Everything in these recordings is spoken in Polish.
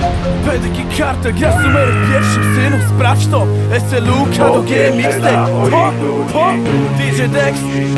PDG Kartel, gra z numerem pierwszym, synu, sprawdź to. SLU, KDG, mixtape, DJ Dex.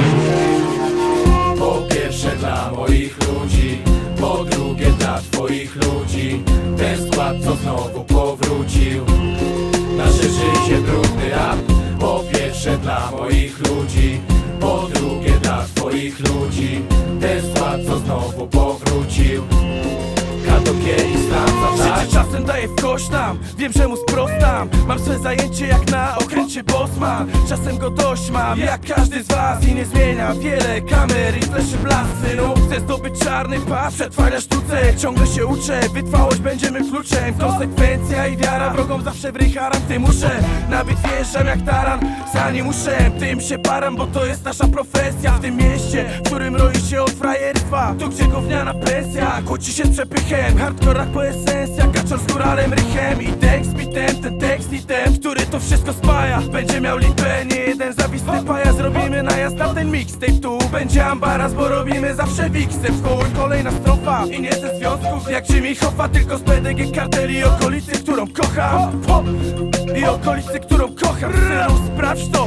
Po pierwsze dla moich ludzi, po drugie dla twoich ludzi. Ten skład, co znowu powrócił. Nasze życie brudny rap. Po pierwsze dla moich ludzi, po drugie dla twoich ludzi. Ten skład, co znowu powrócił. KDG i Stanza, tak? Życie czasem daje w kość nam, wiem, że mu sprostam. Mam swe zajęcie jak na okręcie Bosman. Czasem go dość mam, jak każdy z was. I nie zmienia wiele kamer i fleszy blask, synu. Chcę zdobyć czarny pas, przetrwaj na sztuce. Ciągle się uczę, wytrwałość będziemy kluczem. Konsekwencja i wiara, wrogom zawsze wrycharam. Ty muszę, na bitwie wjeżdżam jak taran. Za nie muszę, tym się param, bo to jest nasza profesja. W tym mieście, w którym roi się od frajerstwa. Tu gdzie gówniana pensja, kłóci się z przepychem. Hardcore po esencja, kaczor z góralem, rychem. I tekst bitem, ten tekst i ten, który to wszystko spaja. Będzie miał lipę, nie jeden zawisny paja. Zrobimy najazd na ten mixtape. Tu będzie ambaras, bo robimy zawsze wiksy. W chuj, kolejna strofa i nie ze związków jak Jimmy Hoffa, tylko z PDG Kartel i okolicy, którą kocham. I okolicy, którą kocham. Synu, sprawdź to.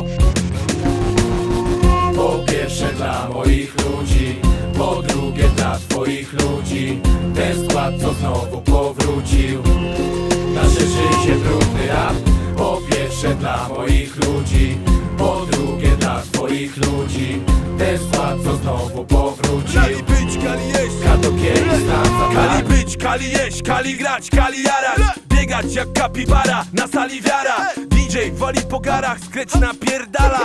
Po pierwsze dla moich ludzi, po drugie dla twoich ludzi. Ten skład, co znowu powrócił. Nasze życie brudny rap. Po pierwsze dla moich ludzi, po drugie dla twoich ludzi. Ten skład, co znowu powrócił. Kali być, kali jeść, KDG i Stanza, kali być, kali jeść, kali grać, kali jarać. Biegać jak kapibara, na sali wiara. DJ wali po garach, skreć napierdala.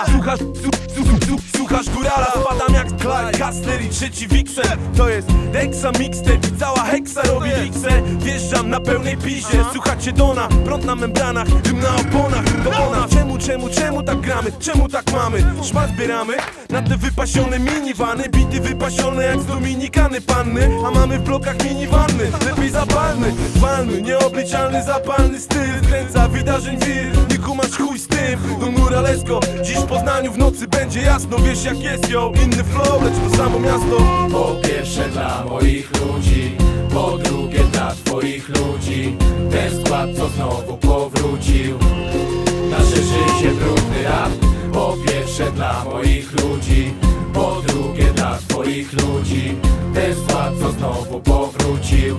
Słuchasz górala, spadam jak Clyde Castler i trzeci Wixer. To jest Dexa mixtape i cała heksa robi wiksę. Wjeżdżam na pełnej pizie, słuchacie Dona. Prąd na membranach, dym na oponach. To ona, czemu tak gramy, czemu tak mamy? Szmat zbieramy na te wypasione minivany. Bity wypasione jak z Dominikany panny. A mamy w blokach minivanny, lepiej zapalny. Walny, nieobliczalny, zapalny styl. Kręca wydarzeń wir, nie kumasz chuj z tym. Do Muralesko, dziś w Poznaniu w nocy będzie jasno. Wiesz jak jest, yo, inny flow, lecz to samo miasto. Po pierwsze dla moich ludzi, po drugie dla twoich ludzi. Ten skład, co znowu powrócił. Nasze życie brudny rap. Po pierwsze dla moich ludzi, po drugie dla twoich ludzi. Ten skład, co znowu powrócił.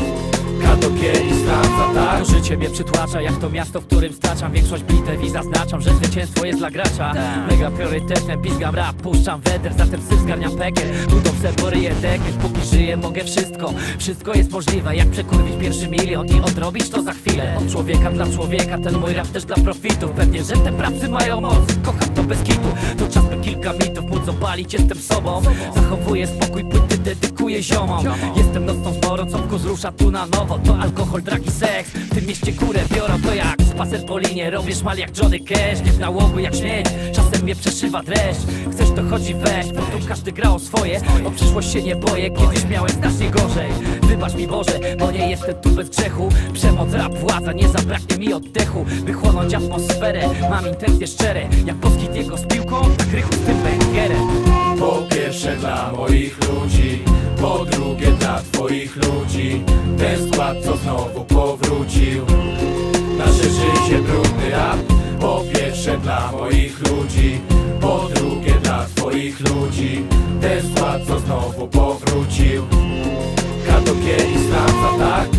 KDG i Stanza, tak? To życie mnie przytłacza, jak to miasto, w którym staczam większość bitew i zaznaczam, że zwycięstwo jest dla gracza. Mega priorytetem, pizgam rap, puszczam weder, zatem syf zgarniam pekiel. Budą se poryję dekiel, póki żyję mogę wszystko. Wszystko jest możliwe, jak przekurwić pierwszy milion i odrobić to za chwilę. Od człowieka dla człowieka, ten mój rap też dla profitów. Pewnie, że te pracy mają moc, kocham to bez kitu. To czas by kilka mitów móc obalić, jestem sobą. Zachowuję spokój, płyty dedykuję ziomom. Jestem nocną zmorą, co wkus rusza tu na nowo. To alkohol, drag i seks, w tym mieście kurę biorą. To jak spacer po linie, robisz mal jak Johnny Cash. Nie w nałogu jak śmieć, czasem mnie przeszywa dreszcz. Chcesz to chodzi weź, bo tu każdy gra o swoje. O przyszłość się nie boję, kiedyś miałem znacznie gorzej. Wybacz mi Boże, bo nie jestem tu bez grzechu. Przemoc, rap, władza, nie zabraknie mi oddechu. By chłonąć atmosferę, mam intencje szczere. Jak Boskit jego z piłką, tak rychu z tym węgierem. Po pierwsze dla moich ludzi, po drugie dla twoich ludzi. Ten skład, co znowu powrócił. Nasze życie brudny rap. Po pierwsze dla moich ludzi, po drugie dla twoich ludzi. Ten skład, co znowu powrócił. KDG i Stanza, tak?